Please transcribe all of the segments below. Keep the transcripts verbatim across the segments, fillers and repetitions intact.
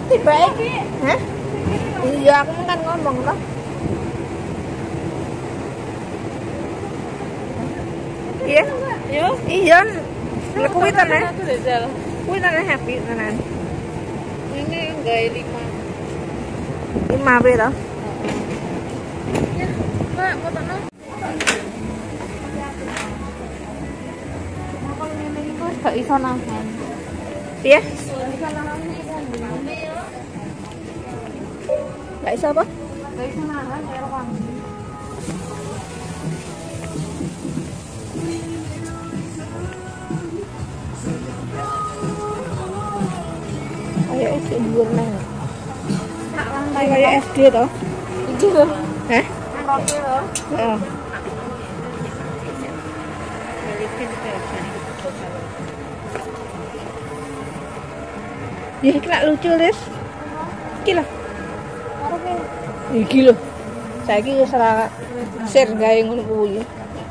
Tiba iki. Hah? Iya, aku kan ngomong toh. Iya. Yo. Iya. Lek kuwi tenan. Satu Rizal. Kuwi tenan happy tenan. Ini enggak lima. lima B toh. Ya, Mbak, fotono. Gak iso nahan. Iya. Gak iso apa? Gak iso nahan ya wangi. Kayak S D dhuwur nang. Sak lantai Kayak S D toh. iki lho. Hah? Roke lho. Heeh. Ya, iki lak lucu, Lis. Iki lho. Roke. Iki lho. Saiki wis ora share gawe ngono kuwi.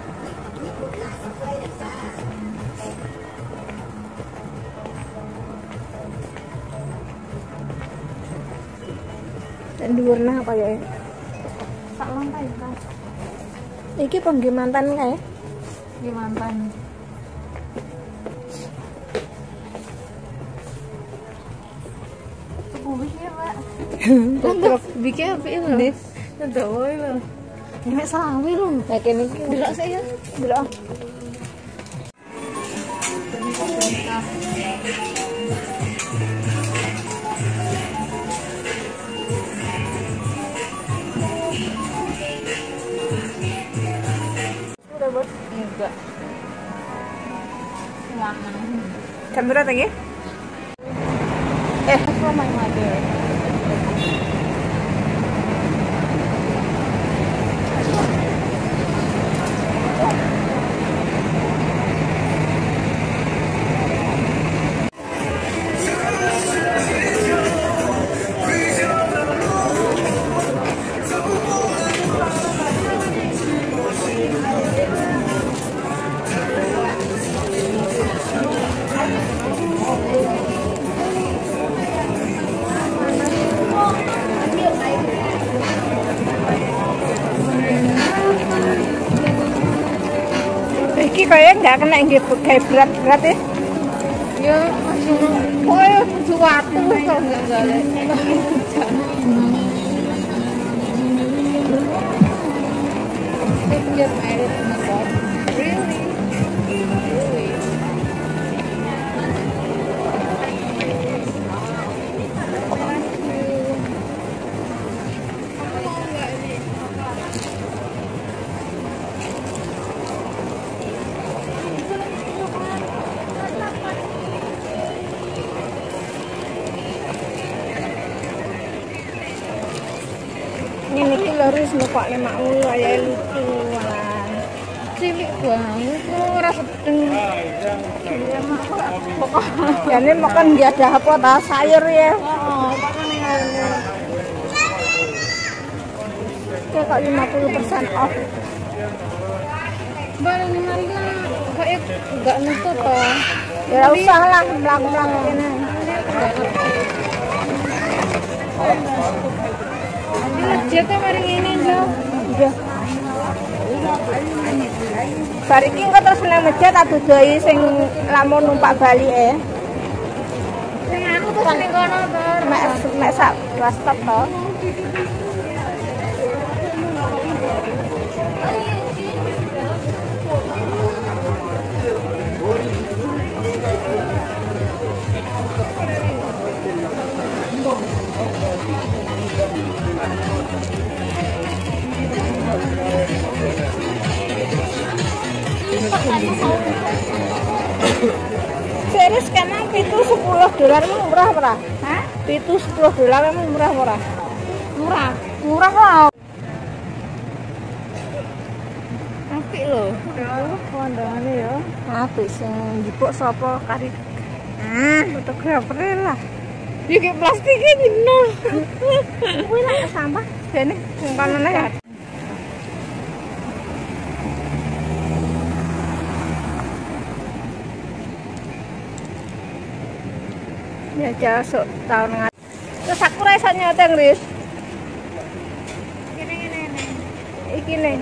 Dan dhuwur nah kaya Sak lantai kan. iki pengge mantan kae. Di mantan. Sepuluh ya, Pak. Truk Bikin apa ini? Tidak boleh loh. Ini sawi loh. kayak kene iki. Delok saya. Delok. Udah, Bos. Enggak. Mana? Jam berapa lagi? Eh, From my mother. iki kayaknya nggak kena nggih kayak berat-berat ya. Ya, masih oh, suatu kok enggak galak. Take your married to my God. Really? Really? Ini iki lho wis kok lemak mulu aja lucu malah. Cilik banget, ora sedeng. Ya mak kok Ya ini makan dia ada apa ta sayur ya. oh, makan ngene. Kayak kok lima puluh persen off. Barang ini mari kan kayak enggak nutut toh. Ya ora usah lah mlaku-mlaku kene. Masjidnya mari ngene Jo. Iya. Bar iki engko terus nang masjid tak dodoi sing lamun numpak bali e. Sing anu terus ning kono to. Mek mek sak dua stop to. Series kena pitu sepuluh dolar emang murah ora? Hah? Pitu sepuluh dolar emang murah ora? Murah. Murah kok. Apik lho. Kondangane ya. Apik sing njupuk sapa kari. Ah, fotografer lah. Iki plastiknya dino. Kuwi lak sampah jane sing kanane ya. Ya jasuk tahun ngat. Terus aku ora iso nyoteng, Riz. Kene kene kene. Iki nih.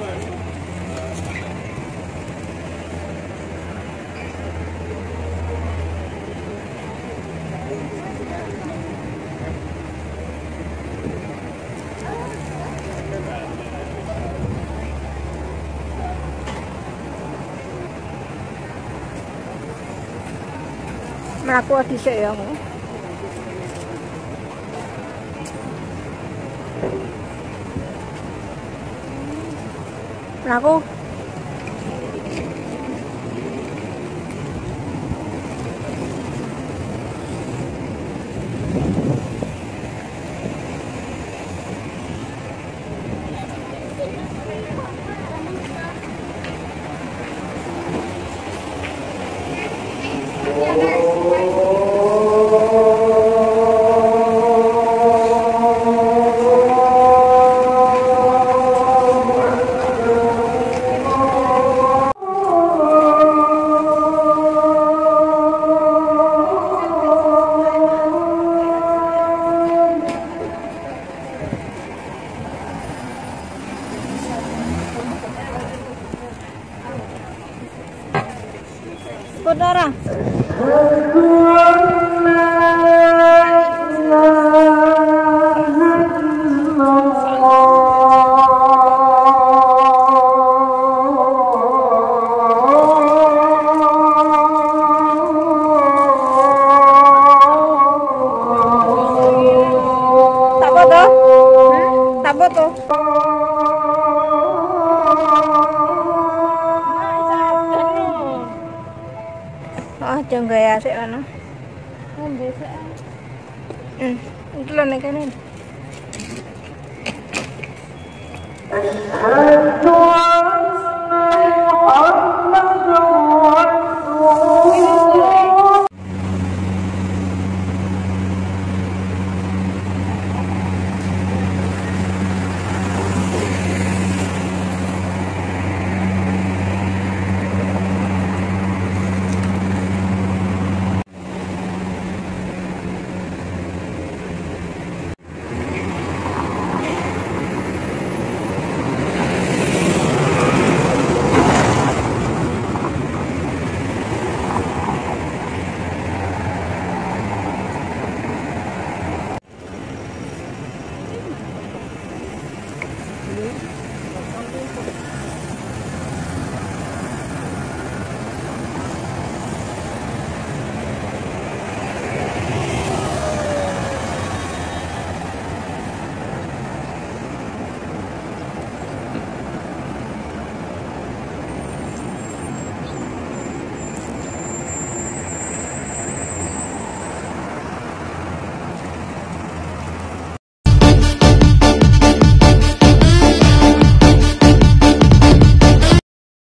Melaku dhisik ya. Melaku. Saudara. Apa tuh? Apa tuh? Oh, jangan gaya sih ana. Ngombe sik. Hmm, iki lho nek kene. Asyhadu an la ilaha